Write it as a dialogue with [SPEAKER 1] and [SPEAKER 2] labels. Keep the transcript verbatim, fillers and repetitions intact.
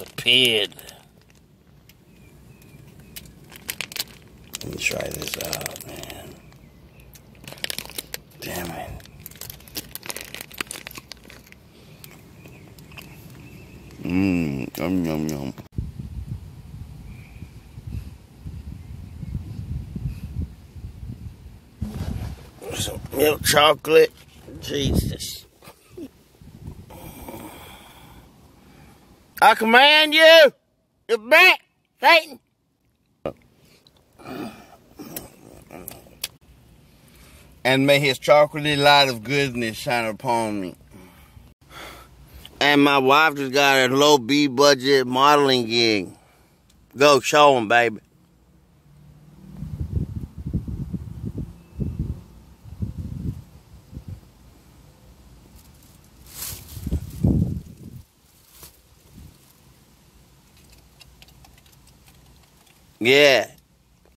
[SPEAKER 1] disappeared. Let me try this out, man. Damn it. Mmm, yum, yum, yum. Some milk chocolate. Jesus. I command you! You're back, Satan! And may his chocolatey light of goodness shine upon me. And my wife just got a low B budget modeling gig. Go show him, baby. Yeah.